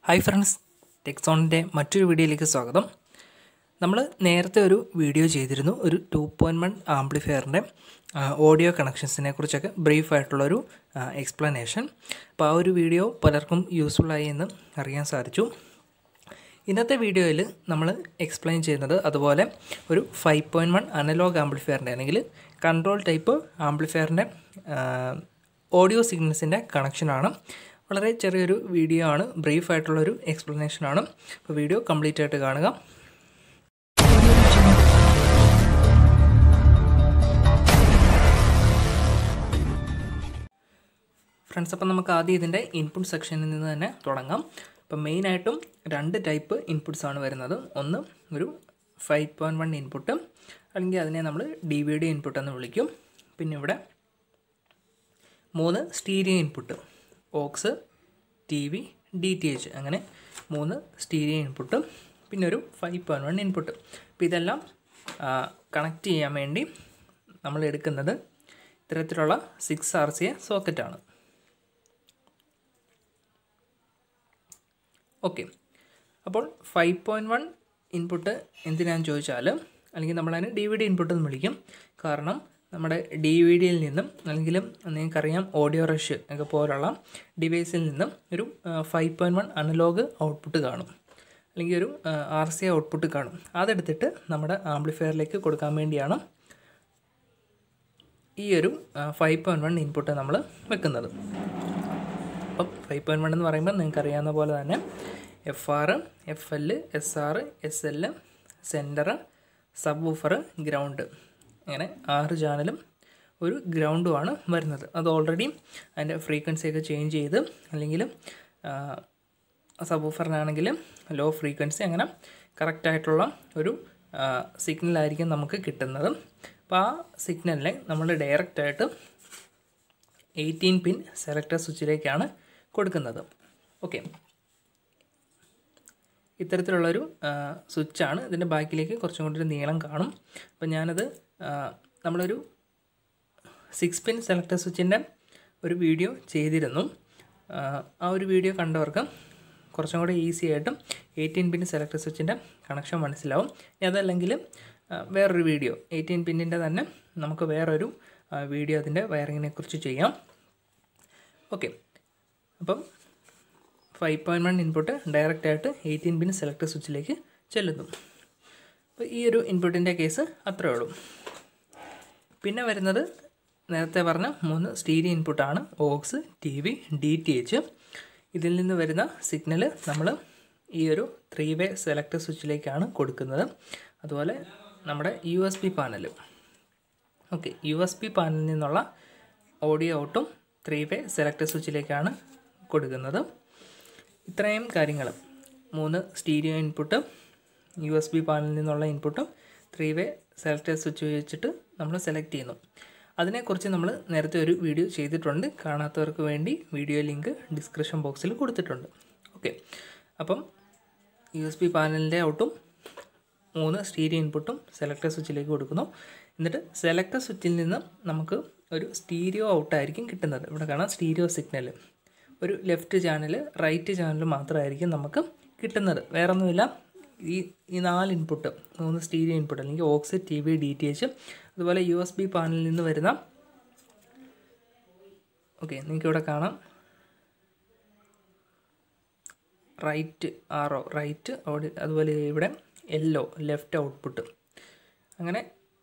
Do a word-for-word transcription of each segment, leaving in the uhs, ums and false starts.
Hi friends, ടെക്സോണിൻ്റെ മറ്റൊരു വീഡിയോയിലേക്ക് സ്വാഗതം. നമ്മൾ നേരത്തെ ഒരു വീഡിയോ ചെയ്തിരുന്നു, ഒരു ടു പോയിൻറ്റ് വൺ ആംപ്ലിഫയറിൻ്റെ ഓഡിയോ കണക്ഷൻസിനെ കുറിച്ചൊക്കെ ബ്രീഫായിട്ടുള്ളൊരു എക്സ്പ്ലനേഷൻ. അപ്പോൾ ആ ഒരു വീഡിയോ പലർക്കും യൂസ്ഫുള്ളായി എന്ന് അറിയാൻ സാധിച്ചു. ഇന്നത്തെ വീഡിയോയിൽ നമ്മൾ എക്സ്പ്ലെയിൻ ചെയ്യുന്നത് അതുപോലെ ഒരു ഫൈവ് പോയിൻറ്റ് വൺ അനലോഗ് ആംപ്ലിഫയറിൻ്റെ അല്ലെങ്കിൽ കൺട്രോൾ ടൈപ്പ് ആംപ്ലിഫയറിൻ്റെ ഓഡിയോ സിഗ്നൽസിൻ്റെ കണക്ഷനാണ്. വളരെ ചെറിയൊരു വീഡിയോ ആണ്, ബ്രീഫായിട്ടുള്ളൊരു എക്സ്പ്ലനേഷനാണ്. അപ്പോൾ വീഡിയോ കംപ്ലീറ്റ് ആയിട്ട് കാണുക. ഫ്രണ്ട്സ്, അപ്പം നമുക്ക് ആദ്യം ഇതിൻ്റെ ഇൻപുട്ട് സെക്ഷനിൽ നിന്ന് തന്നെ തുടങ്ങാം. അപ്പം മെയിനായിട്ടും രണ്ട് ടൈപ്പ് ഇൻപുട്ട്സ് ആണ് വരുന്നത്. ഒന്ന് ഒരു ഫൈവ് പോയിൻറ്റ് വൺ ഇൻപുട്ട്, അല്ലെങ്കിൽ അതിനെ നമ്മൾ ഡി വി ഡി ഇൻപുട്ട് എന്ന് വിളിക്കും. പിന്നെ ഇവിടെ മൂന്ന് stereo input, aux, T V, D T H, അങ്ങനെ മൂന്ന് സ്റ്റീരിയോ ഇൻപുട്ടും പിന്നെ ഒരു ഫൈവ് പോയിൻറ്റ് വൺ ഇൻപുട്ട്. അപ്പോൾ ഇതെല്ലാം കണക്ട് ചെയ്യാൻ വേണ്ടി നമ്മൾ എടുക്കുന്നത് ഇത്തരത്തിലുള്ള സിക്സ് ആർ സി എ സോക്കറ്റാണ്. ഓക്കെ, അപ്പോൾ ഫൈവ് പോയിൻറ്റ് വൺ ഇൻപുട്ട് എന്തിനാണെന്ന് ചോദിച്ചാൽ, അല്ലെങ്കിൽ നമ്മളതിന് ഡി വി ഡി ഇൻപുട്ട് എന്ന് വിളിക്കും. കാരണം നമ്മുടെ ഡി വി ഡിയിൽ നിന്നും, അല്ലെങ്കിൽ നിങ്ങൾക്കറിയാം ഓഡിയോ റഷ് ഒക്കെ പോലുള്ള ഡിവൈസിൽ നിന്നും ഒരു five point one analog output കാണും, അല്ലെങ്കിൽ ഒരു ആർ സി ഔട്ട്പുട്ട് കാണും. അതെടുത്തിട്ട് നമ്മുടെ ആംപ്ലിഫയറിലേക്ക് കൊടുക്കാൻ വേണ്ടിയാണ് ഈ ഒരു ഫൈവ് പോയിൻറ്റ് വൺ ഇൻപുട്ട് നമ്മൾ വെക്കുന്നത്. അപ്പം ഫൈവ് പോയിൻറ്റ് വൺ എന്ന് പറയുമ്പോൾ നിങ്ങൾക്കറിയാവുന്ന പോലെ തന്നെ F R, F L, S R, S L, centre, subwoofer, ground, അങ്ങനെ ആറ് ചാനലും ഒരു ഗ്രൗണ്ടുമാണ് വരുന്നത്. അത് ഓൾറെഡി അതിൻ്റെ ഫ്രീക്വൻസിയൊക്കെ ചേഞ്ച് ചെയ്ത്, അല്ലെങ്കിൽ സബ് വൂഫറിനാണെങ്കിൽ ലോ ഫ്രീക്വൻസി, അങ്ങനെ കറക്റ്റായിട്ടുള്ള ഒരു സിഗ്നലായിരിക്കും നമുക്ക് കിട്ടുന്നത്. അപ്പോൾ ആ സിഗ്നലിനെ നമ്മൾ ഡയറക്റ്റായിട്ട് എയ്റ്റീൻ പിൻ സെലക്ടർ സ്വിച്ചിലേക്കാണ് കൊടുക്കുന്നത്. ഓക്കെ, ഇത്തരത്തിലുള്ളൊരു സ്വിച്ചാണ്. ഇതിൻ്റെ ബാക്കിലേക്ക് കുറച്ചും കൂടി ഒരു നീളം കാണും. അപ്പോൾ ഞാനത് നമ്മളൊരു സിക്സ് പിൻ സെലക്ടർ സ്വിച്ചിൻ്റെ ഒരു വീഡിയോ ചെയ്തിരുന്നു. ആ ഒരു വീഡിയോ കണ്ടവർക്ക് കുറച്ചും കൂടി ഈസി ആയിട്ടും എയ്റ്റീൻ പിൻ സെലക്ടർ സ്വിച്ചിൻ്റെ കണക്ഷൻ മനസ്സിലാവും. അതല്ലെങ്കിൽ വേറൊരു വീഡിയോ എയ്റ്റീൻ പിന്നിൻ്റെ തന്നെ നമുക്ക് വേറൊരു വീഡിയോ അതിൻ്റെ വയറിങ്ങിനെ കുറിച്ച് ചെയ്യാം. ഓക്കെ, അപ്പം ഫൈവ് പോയിൻറ്റ് വൺ ഇൻപുട്ട് ഡയറക്റ്റായിട്ട് എയ്റ്റീൻ പിൻ സെലക്ടർ സ്വിച്ചിലേക്ക് ചെല്ലുന്നു. അപ്പോൾ ഈ ഒരു ഇൻപുട്ടിൻ്റെ കേസ് അത്രയേ ഉള്ളൂ. പിന്നെ വരുന്നത് നേരത്തെ പറഞ്ഞ മൂന്ന് സ്റ്റീരിയോ ഇൻപുട്ടാണ്, aux, T V, D T H. ഇതിൽ നിന്ന് വരുന്ന സിഗ്നൽ നമ്മൾ ഈ ഒരു ത്രീ വേ സെലക്ടർ സ്വിച്ചിലേക്കാണ് കൊടുക്കുന്നത്. അതുപോലെ നമ്മുടെ U S B panel, okay, U S B പാനലിൽ നിന്നുള്ള ഓഡിയോ ഔട്ടും ത്രീ വേ സെലക്ടർ സ്വിച്ചിലേക്കാണ് കൊടുക്കുന്നത്. ഇത്രയും കാര്യങ്ങൾ, മൂന്ന് സ്റ്റീരിയോ ഇൻപുട്ടും യു എസ് ബി പാനലിൽ നിന്നുള്ള ഇൻപുട്ടും ത്രീ വേ സെലക്ടർ സ്വിച്ച് വെച്ചിട്ട് നമ്മൾ സെലക്ട് ചെയ്യുന്നു. അതിനെക്കുറിച്ച് നമ്മൾ നേരത്തെ ഒരു വീഡിയോ ചെയ്തിട്ടുണ്ട്. കാണാത്തവർക്ക് വേണ്ടി വീഡിയോ ലിങ്ക് ഡിസ്ക്രിപ്ഷൻ ബോക്സിൽ കൊടുത്തിട്ടുണ്ട്. ഓക്കെ, അപ്പം യു എസ് ബി പാനലിൻ്റെ ഔട്ടും മൂന്ന് സ്റ്റീരിയോ ഇൻപുട്ടും സെലക്ടർ സ്വിച്ചിലേക്ക് കൊടുക്കുന്നു. എന്നിട്ട് സെലക്ടർ സ്വിച്ചിൽ നിന്ന് നമുക്ക് ഒരു സ്റ്റീരിയോ ഔട്ടായിരിക്കും കിട്ടുന്നത്. ഇവിടെ കാണാം സ്റ്റീരിയോ സിഗ്നൽ, ഒരു ലെഫ്റ്റ് ചാനൽ, റൈറ്റ് ചാനൽ മാത്രമായിരിക്കും നമുക്ക് കിട്ടുന്നത്. വേറൊന്നുമില്ല. ഈ ഈ നാല് ഇൻപുട്ട്, മൂന്ന് സ്റ്റീരിയോ ഇൻപുട്ട്, അല്ലെങ്കിൽ aux, T V, D T H, അതുപോലെ യു എസ് ബി പാനലിൽ നിന്ന് വരുന്ന, ഓക്കെ, നിങ്ങൾക്കിവിടെ കാണാം റൈറ്റ് ആറോ, റൈറ്റ് ഓടി, അതുപോലെ ഇവിടെ യെല്ലോ ലെഫ്റ്റ് ഔട്ട്പുട്ട്, അങ്ങനെ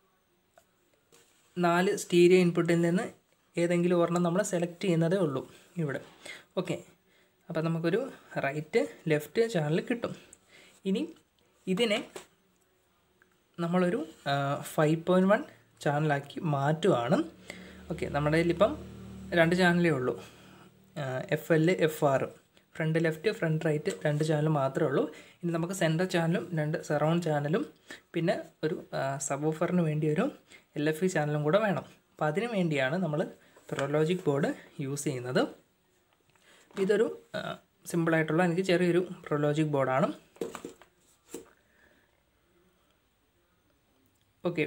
നാല് സ്റ്റീരിയോ ഇൻപുട്ടിൽ നിന്ന് ഏതെങ്കിലും ഒരെണ്ണം നമ്മൾ സെലക്ട് ചെയ്യുന്നതേ ഉള്ളൂ ഇവിടെ. ഓക്കെ, അപ്പോൾ നമുക്കൊരു റൈറ്റ് ലെഫ്റ്റ് ചാനൽ കിട്ടും. ഇനി ഇതിനെ നമ്മളൊരു ഫൈവ് പോയിൻറ്റ് വൺ ചാനലാക്കി മാറ്റുകയാണ്. ഓക്കെ, നമ്മുടെ കയ്യിലിപ്പം രണ്ട് ചാനലേ ഉള്ളൂ, F L, F R, front left, front right, രണ്ട് ചാനൽ മാത്രമേ ഉള്ളൂ. ഇനി നമുക്ക് സെൻറ്റർ ചാനലും രണ്ട് സറൗണ്ട് ചാനലും പിന്നെ ഒരു സബ് വൂഫറിന് വേണ്ടി ഒരു എൽ എഫ് ഇ ചാനലും കൂടെ വേണം. അപ്പോൾ അതിന് വേണ്ടിയാണ് നമ്മൾ പ്രൊലോജിക് ബോർഡ് യൂസ് ചെയ്യുന്നത്. ഇതൊരു സിമ്പിളായിട്ടുള്ള, എനിക്ക് ചെറിയൊരു പ്രൊലോജിക് ബോർഡാണ്. ഓക്കെ,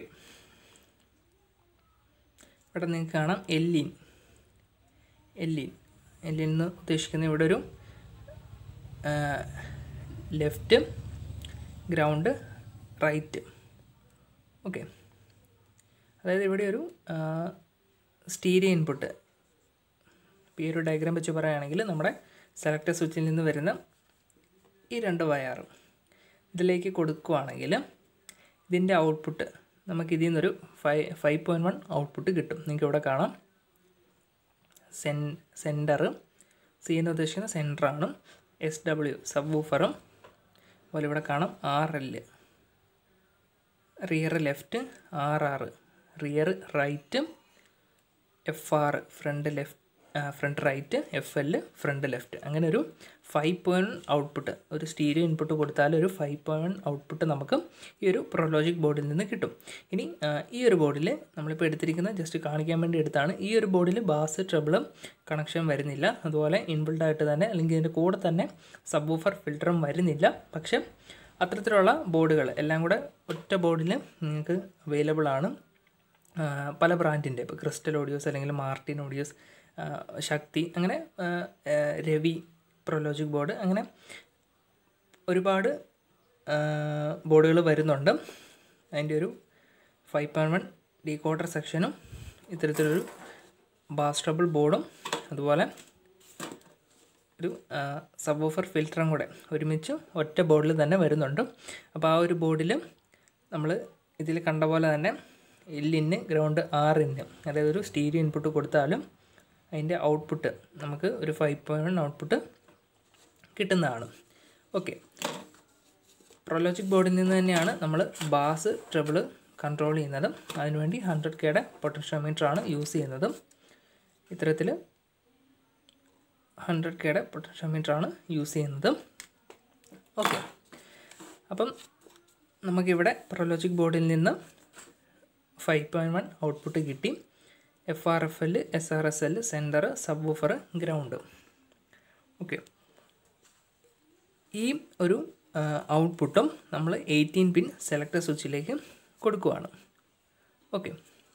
ഇവിടെ നിങ്ങൾക്ക് കാണാം എല്ലിൻ എല്ലിൻ എല്ലിൻ എന്ന് ഉദ്ദേശിക്കുന്ന ഇവിടെ ഒരു ലെഫ്റ്റ്, ഗ്രൗണ്ട്, റൈറ്റ്. ഓക്കെ, അതായത് ഇവിടെ ഒരു സ്റ്റീരിയോ ഇൻപുട്ട്, ഇപ്പോൾ ഈ ഒരു ഡയഗ്രാം വെച്ച് പറയുകയാണെങ്കിൽ നമ്മുടെ സെലക്ടർ സ്വിച്ചിൽ നിന്ന് വരുന്ന ഈ രണ്ട് വയർ ഇതിലേക്ക് കൊടുക്കുകയാണെങ്കിൽ ഇതിൻ്റെ ഔട്ട്പുട്ട് നമുക്ക് ഇതിൽ നിന്നൊരു five five point one output കിട്ടും. നിങ്ങൾക്ക് ഇവിടെ കാണാം സെൻ സെൻറ്റർ സി എന്ന് ഉദ്ദേശിക്കുന്ന സെൻറ്ററാണ്, എസ് ഡബ്ല്യു സബ് വൂഫറും, അതുപോലെ ഇവിടെ കാണാം R L, rear left, R R rear right, F R front left front right, F L front left. അങ്ങനെ ഒരു ഫൈവ് പോയിൻറ്റ് ഔട്ട്പുട്ട്, ഒരു സ്റ്റീരിയോ ഇൻപുട്ട് കൊടുത്താൽ ഒരു ഫൈവ് പോയിൻറ്റ് ഔട്ട്പുട്ട് നമുക്ക് ഈ ഒരു പ്രൊലോജിക് ബോർഡിൽ നിന്ന് കിട്ടും. ഇനി ഈ ഒരു ബോർഡിൽ നമ്മളിപ്പോൾ എടുത്തിരിക്കുന്ന ജസ്റ്റ് കാണിക്കാൻ വേണ്ടി എടുത്താണ്. ഈ ഒരു ബോർഡിൽ ബാസ് ട്രബിളും കണക്ഷൻ വരുന്നില്ല, അതുപോലെ ഇൻബിൽഡായിട്ട് തന്നെ അല്ലെങ്കിൽ ഇതിൻ്റെ കൂടെ തന്നെ സബ് വൂഫർ ഫിൽറ്ററും വരുന്നില്ല. പക്ഷേ അത്തരത്തിലുള്ള ബോർഡുകൾ എല്ലാം കൂടെ ഒറ്റ ബോർഡിൽ നിങ്ങൾക്ക് അവൈലബിൾ ആണ്. പല ബ്രാൻഡിൻ്റെ, ഇപ്പോൾ ക്രിസ്റ്റൽ ഓഡിയോസ് അല്ലെങ്കിൽ മാർട്ടിൻ ഓഡിയോസ്, ശക്തി, അങ്ങനെ രവി പ്രൊലോജിക് ബോർഡ്, അങ്ങനെ ഒരുപാട് ബോർഡുകൾ വരുന്നുണ്ട്. അതിൻ്റെ ഒരു ഫൈവ് പോയിൻറ്റ് വൺ ഡീകോഡർ സെക്ഷനും ഇത്തരത്തിലൊരു ബാസ് ട്രബിൾ ബോർഡും അതുപോലെ ഒരു സബ് വൂഫർ ഫിൽറ്ററും കൂടെ ഒരുമിച്ച് ഒറ്റ ബോർഡിൽ തന്നെ വരുന്നുണ്ട്. അപ്പോൾ ആ ഒരു ബോർഡിൽ നമ്മൾ ഇതിൽ കണ്ട പോലെ തന്നെ എൽ ഇന്ന്, ഗ്രൗണ്ട്, ആർ ഇന്ന്, അതായത് ഒരു സ്റ്റീരിയോ ഇൻപുട്ട് കൊടുത്താലും അതിൻ്റെ ഔട്ട്പുട്ട് നമുക്ക് ഒരു ഫൈവ് പോയിൻറ്റ് വൺ ഔട്ട്പുട്ട് കിട്ടുന്നതാണ്. ഓക്കെ, പ്രൊലോജിക് ബോർഡിൽ നിന്ന് തന്നെയാണ് നമ്മൾ ബാസ് ട്രബിൾ കൺട്രോൾ ചെയ്യുന്നത്. അതിനുവേണ്ടി ഹൺഡ്രഡ് കെയുടെ പൊട്ടൻഷ്യോമീറ്ററാണ് യൂസ് ചെയ്യുന്നത്. ഇത്തരത്തിൽ ഹൺഡ്രഡ് കെയുടെ പൊട്ടൻഷ്യോമീറ്ററാണ് യൂസ് ചെയ്യുന്നത്. ഓക്കെ, അപ്പം നമുക്കിവിടെ പ്രൊലോജിക് ബോർഡിൽ നിന്ന് ഫൈവ് പോയിൻറ്റ് വൺ ഔട്ട്പുട്ട് കിട്ടി. F R F L, S R S L, centre, subwoofer, ground. Okay, ഈ ഒരു ഔട്ട്പുട്ടും നമ്മൾ എയ്റ്റീൻ പിൻ സെലക്ടർ സ്വിച്ചിലേക്ക് കൊടുക്കുകയാണ്. ഓക്കെ,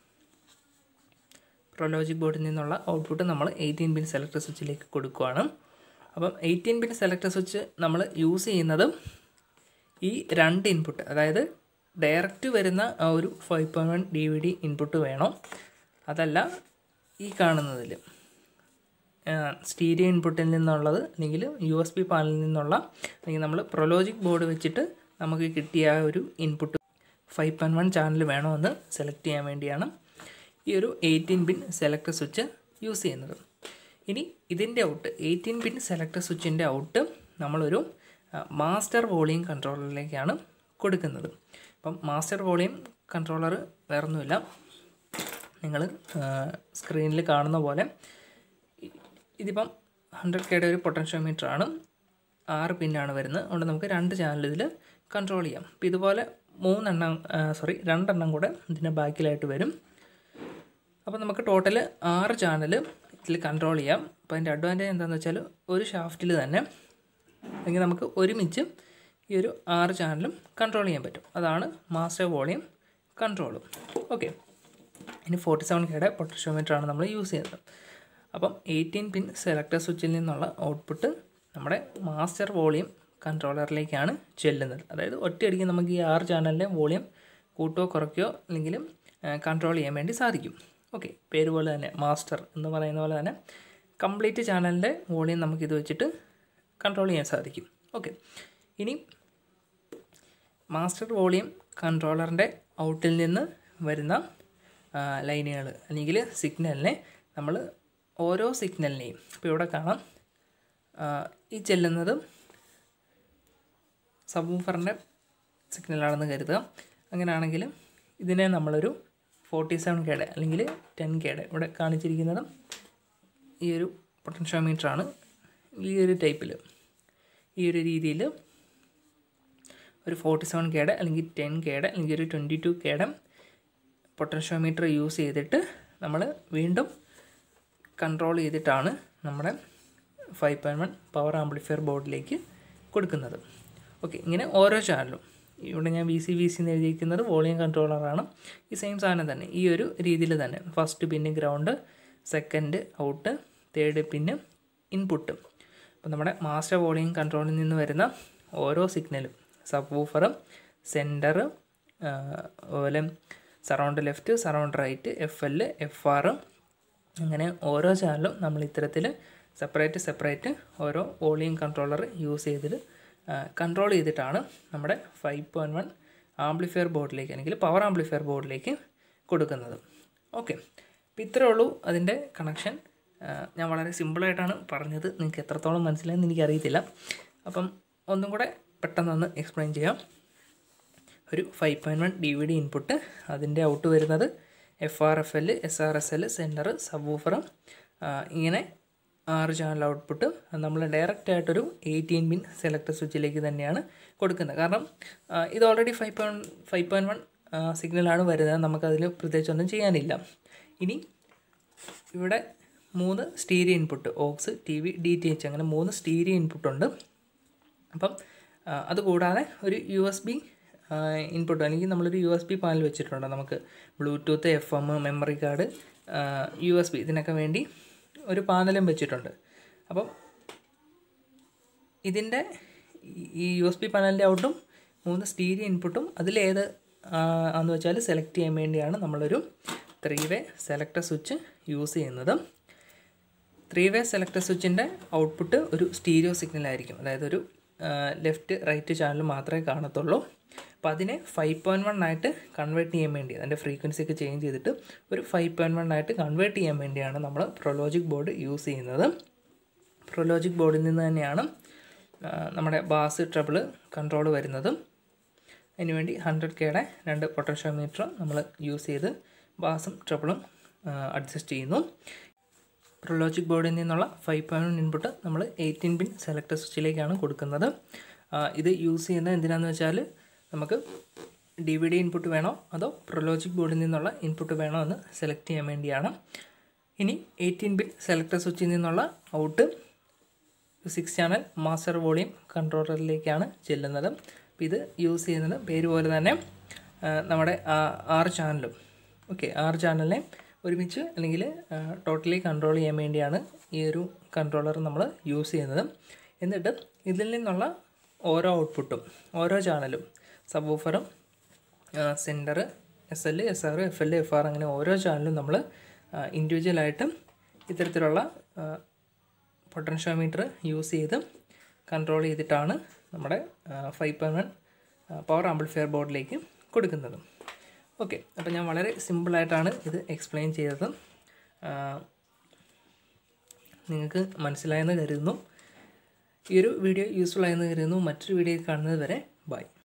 പ്രൊലോജിക് ബോർഡിൽ നിന്നുള്ള ഔട്ട്പുട്ട് നമ്മൾ എയ്റ്റീൻ പിൻ സെലക്ടർ സ്വിച്ചിലേക്ക് കൊടുക്കുകയാണ്. അപ്പം എയ്റ്റീൻ പിൻ സെലക്ടർ സ്വിച്ച് നമ്മൾ യൂസ് ചെയ്യുന്നത് ഈ രണ്ട് ഇൻപുട്ട്, അതായത് ഡയറക്റ്റ് വരുന്ന ആ ഒരു five point one D V D input വേണം, അതല്ല ഈ കാണുന്നതിൽ സ്റ്റീരിയോ ഇൻപുട്ടിൽ നിന്നുള്ളത് അല്ലെങ്കിൽ യു എസ് ബി പാനലിൽ നിന്നുള്ള അല്ലെങ്കിൽ നമ്മൾ പ്രൊലോജിക് ബോർഡ് വെച്ചിട്ട് നമുക്ക് കിട്ടിയ ആ ഒരു input five point one channel വേണമെന്ന് സെലക്ട് ചെയ്യാൻ വേണ്ടിയാണ് ഈ ഒരു eighteen pin selector switch use ചെയ്യുന്നത്. ഇനി ഇതിൻ്റെ ഔട്ട്, എയ്റ്റീൻ പിൻ സെലക്ടർ സ്വിച്ചിൻ്റെ ഔട്ട് നമ്മളൊരു മാസ്റ്റർ വോളിയം കൺട്രോളറിലേക്കാണ് കൊടുക്കുന്നത്. അപ്പം മാസ്റ്റർ വോളിയം കൺട്രോളർ വേറൊന്നുമില്ല, നിങ്ങൾ സ്ക്രീനിൽ കാണുന്ന പോലെ ഇതിപ്പം ഹൺഡ്രഡ് കെയുടെ ഒരു പൊട്ടൻഷ്യോമീറ്ററാണ്, ആറ് പിന്നാണ് വരുന്നത്. അതുകൊണ്ട് നമുക്ക് രണ്ട് ചാനൽ ഇതിൽ കൺട്രോൾ ചെയ്യാം. അപ്പോൾ ഇതുപോലെ മൂന്നെണ്ണം സോറി രണ്ടെണ്ണം കൂടെ ഇതിൻ്റെ ബാക്കിലായിട്ട് വരും. അപ്പോൾ നമുക്ക് ടോട്ടൽ ആറ് ചാനൽ ഇതിൽ കൺട്രോൾ ചെയ്യാം. അപ്പോൾ അതിൻ്റെ അഡ്വാൻറ്റേജ് എന്താണെന്ന് വെച്ചാൽ ഒരു ഷാഫ്റ്റിൽ തന്നെ അല്ലെങ്കിൽ നമുക്ക് ഒരുമിച്ച് ഈ ഒരു ആറ് ചാനലും കൺട്രോൾ ചെയ്യാൻ പറ്റും. അതാണ് മാസ്റ്റർ വോളിയം കൺട്രോളും. ഓക്കെ, ഇനി ഫോർട്ടി സെവൻ കെയുടെ പൊട്ടൻഷ്യോമീറ്ററാണ് നമ്മൾ യൂസ് ചെയ്യുന്നത്. അപ്പം എയ്റ്റീൻ പിൻ സെലക്ടർ സ്വിച്ചിൽ നിന്നുള്ള ഔട്ട്പുട്ട് നമ്മുടെ മാസ്റ്റർ വോളിയം കൺട്രോളറിലേക്കാണ് ചെല്ലുന്നത്. അതായത് ഒറ്റയടിക്ക് നമുക്ക് ഈ ആറ് ചാനലിൻ്റെ വോളിയം കൂട്ടുകയോ കുറയ്ക്കുകയോ അല്ലെങ്കിൽ കൺട്രോൾ ചെയ്യാൻ വേണ്ടി സാധിക്കും. ഓക്കെ, പേര് പോലെ തന്നെ മാസ്റ്റർ എന്ന് പറയുന്ന പോലെ തന്നെ കംപ്ലീറ്റ് ചാനലിൻ്റെ വോളിയം നമുക്കിത് വെച്ചിട്ട് കൺട്രോൾ ചെയ്യാൻ സാധിക്കും. ഓക്കെ, ഇനി മാസ്റ്റർ വോളിയം കൺട്രോളറിൻ്റെ ഔട്ടിൽ നിന്ന് വരുന്ന ലൈനുകൾ അല്ലെങ്കിൽ സിഗ്നലിനെ നമ്മൾ ഓരോ സിഗ്നലിനെയും ഇപ്പോൾ ഇവിടെ കാണാം, ഈ ചെല്ലുന്നത് സബ് വൂഫറിൻ്റെ സിഗ്നലാണെന്ന് കരുതുക. അങ്ങനെയാണെങ്കിൽ ഇതിനെ നമ്മളൊരു ഫോർട്ടി സെവൻ കെയുടെ അല്ലെങ്കിൽ ടെൻ കെയുടെ ഇവിടെ കാണിച്ചിരിക്കുന്നതും ഈ ഒരു പൊട്ടൻഷ്യോമീറ്ററാണ്. ഈ ഒരു ടൈപ്പിൽ ഈ ഒരു രീതിയിൽ ഒരു ഫോർട്ടി സെവൻ കെയുടെ അല്ലെങ്കിൽ ടെൻ കെയുടെ അല്ലെങ്കിൽ ഒരു ട്വൻറ്റി ടു കെയുടെ പൊട്ടൻഷ്യോമീറ്റർ യൂസ് ചെയ്തിട്ട് നമ്മൾ വീണ്ടും കൺട്രോൾ ചെയ്തിട്ടാണ് നമ്മുടെ five point one power amplifier ബോർഡിലേക്ക് കൊടുക്കുന്നത്. ഓക്കെ, ഇങ്ങനെ ഓരോ ചാനലും ഇവിടെ ഞാൻ വി സി വി സി എന്ന് എഴുതിയിരിക്കുന്നത് വോളിയം കൺട്രോളറാണ്. ഈ സെയിം സാധനം തന്നെ ഈ ഒരു രീതിയിൽ തന്നെ first pin ground, second out, third pin input. അപ്പോൾ നമ്മുടെ മാസ്റ്റർ വോളിയം കൺട്രോളിൽ നിന്ന് വരുന്ന ഓരോ സിഗ്നലും സബ് വൂഫറും സെൻറ്റർ അതുപോലെ surround left surround right F L F R അങ്ങനെ ഓരോ ചാനലും നമ്മൾ ഇത്തരത്തിൽ സെപ്പറേറ്റ് സെപ്പറേറ്റ് ഓരോ വോളിയം കൺട്രോളർ യൂസ് ചെയ്തിട്ട് കൺട്രോൾ ചെയ്തിട്ടാണ് നമ്മുടെ ഫൈവ് പോയിൻറ്റ് വൺ ആംപ്ലിഫയർ ബോർഡിലേക്ക് അല്ലെങ്കിൽ പവർ ആംപ്ലിഫയർ ബോർഡിലേക്ക് കൊടുക്കുന്നത്. ഓക്കെ, അപ്പോൾ ഇത്രയേ ഉള്ളൂ അതിൻ്റെ കണക്ഷൻ. ഞാൻ വളരെ സിമ്പിളായിട്ടാണ് പറഞ്ഞത്, നിങ്ങൾക്ക് എത്രത്തോളം മനസ്സിലായെന്ന് എനിക്കറിയത്തില്ല. അപ്പം ഒന്നും കൂടെ പെട്ടെന്നൊന്ന് എക്സ്പ്ലെയിൻ ചെയ്യാം. ഒരു five point one D V D input, അതിൻ്റെ ഔട്ട് വരുന്നത് F R F L S R S L centre സബ് വൂഫറും ഇങ്ങനെ ആറ് ചാനൽ ഔട്ട്പുട്ട് നമ്മൾ ഡയറക്റ്റായിട്ടൊരു എയ്റ്റീൻ പിൻ സെലക്ടർ സ്വിച്ചിലേക്ക് തന്നെയാണ് കൊടുക്കുന്നത്. കാരണം ഇത് already five point five point one സിഗ്നലാണ് വരുന്നത്, നമുക്കതിൽ പ്രത്യേകിച്ചൊന്നും ചെയ്യാനില്ല. ഇനി ഇവിടെ മൂന്ന് stereo input aux T V D T H അങ്ങനെ മൂന്ന് സ്റ്റീരിയോ ഇൻപുട്ടുണ്ട്. അപ്പം അതുകൂടാതെ ഒരു യു എസ് ബി ഇൻപുട്ട് അല്ലെങ്കിൽ നമ്മളൊരു യു എസ് ബി പാനൽ വെച്ചിട്ടുണ്ട്. നമുക്ക് bluetooth F M memory card U S B ഇതിനൊക്കെ വേണ്ടി ഒരു പാനലും വെച്ചിട്ടുണ്ട്. അപ്പം ഇതിൻ്റെ ഈ യു എസ് ബി പാനലിൻ്റെ ഔട്ടും മൂന്ന് സ്റ്റീരിയോ ഇൻപുട്ടും അതിലേത് ആണെന്ന് വെച്ചാൽ സെലക്ട് ചെയ്യാൻ വേണ്ടിയാണ് നമ്മളൊരു three way selector switch use ചെയ്യുന്നത്. ത്രീ വേ സെലക്ടർ സ്വിച്ചിൻ്റെ ഔട്ട്പുട്ട് ഒരു സ്റ്റീരിയോ സിഗ്നലായിരിക്കും, അതായത് ഒരു ലെഫ്റ്റ് റൈറ്റ് ചാനൽ മാത്രമേ കാണത്തുള്ളൂ. അപ്പോൾ അതിനെ ഫൈവ് പോയിൻറ്റ് വൺ ആയിട്ട് കൺവേർട്ട് ചെയ്യാൻ വേണ്ടി അതിൻ്റെ ഫ്രീക്വൻസി ഒക്കെ ചേഞ്ച് ചെയ്തിട്ട് ഒരു ഫൈവ് പോയിൻറ്റ് വൺ ആയിട്ട് കൺവേർട്ട് ചെയ്യാൻ വേണ്ടിയാണ് നമ്മൾ പ്രൊലോജിക് ബോർഡ് യൂസ് ചെയ്യുന്നത്. പ്രൊലോജിക് ബോർഡിൽ നിന്ന് തന്നെയാണ് നമ്മുടെ ബാസ് ട്രബിൾ കൺട്രോൾ വരുന്നതും. അതിനുവേണ്ടി ഹൺഡ്രഡ് കെയുടെ രണ്ട് പൊട്ടൻഷ്യോമീറ്റർ നമ്മൾ യൂസ് ചെയ്ത് ബാസും ട്രബിളും അഡ്ജസ്റ്റ് ചെയ്യുന്നു. പ്രൊലോജിക് ബോർഡിൽ നിന്നുള്ള ഫൈവ് പോയിൻറ്റ് വൺ ഇൻപുട്ട് നമ്മൾ എയ്റ്റീൻ പിൻ സെലക്ടർ സ്വിച്ചിലേക്കാണ് കൊടുക്കുന്നത്. ഇത് യൂസ് ചെയ്യുന്നത് എന്തിനാണെന്ന് വെച്ചാൽ നമുക്ക് ഡി വി ഡി ഇൻപുട്ട് വേണോ അതോ പ്രൊലോജിക് ബോർഡിൽ നിന്നുള്ള ഇൻപുട്ട് വേണോ എന്ന് സെലക്ട് ചെയ്യാൻ വേണ്ടിയാണ്. ഇനി എയ്റ്റീൻ പിൻ സെലക്ടർ സ്വിച്ചിൽ നിന്നുള്ള out six channel master volume കൺട്രോളറിലേക്കാണ് ചെല്ലുന്നത്. അപ്പോൾ ഇത് യൂസ് ചെയ്യുന്നത് പേര് പോലെ തന്നെ നമ്മുടെ ആറ് ചാനലും ഓക്കെ ആറ് ചാനലിനെ ഒരുമിച്ച് അല്ലെങ്കിൽ ടോട്ടലി കൺട്രോൾ ചെയ്യാൻ വേണ്ടിയാണ് ഈ ഒരു കൺട്രോളർ നമ്മൾ യൂസ് ചെയ്യുന്നത്. എന്നിട്ട് ഇതിൽ നിന്നുള്ള ഓരോ ഔട്ട്പുട്ടും ഓരോ ചാനലും സബ് വൂഫറും centre S L S R F L F R അങ്ങനെ ഓരോ ചാനലും നമ്മൾ ഇൻഡിവിജ്വലായിട്ട് ഇത്തരത്തിലുള്ള പൊട്ടൻഷ്യോമീറ്റർ യൂസ് ചെയ്ത് കൺട്രോൾ ചെയ്തിട്ടാണ് നമ്മുടെ five point one power amplifier ബോർഡിലേക്ക് കൊടുക്കുന്നത്. ഓക്കെ, അപ്പോൾ ഞാൻ വളരെ സിമ്പിളായിട്ടാണ് ഇത് എക്സ്പ്ലെയിൻ ചെയ്തത്. നിങ്ങൾക്ക് മനസ്സിലായെന്ന് കരുതുന്നു. ഈ ഒരു വീഡിയോ യൂസ്ഫുൾ ആയെന്ന് കരുതുന്നു. മറ്റൊരു വീഡിയോയിൽ കാണുന്നത് വരെ ബൈ.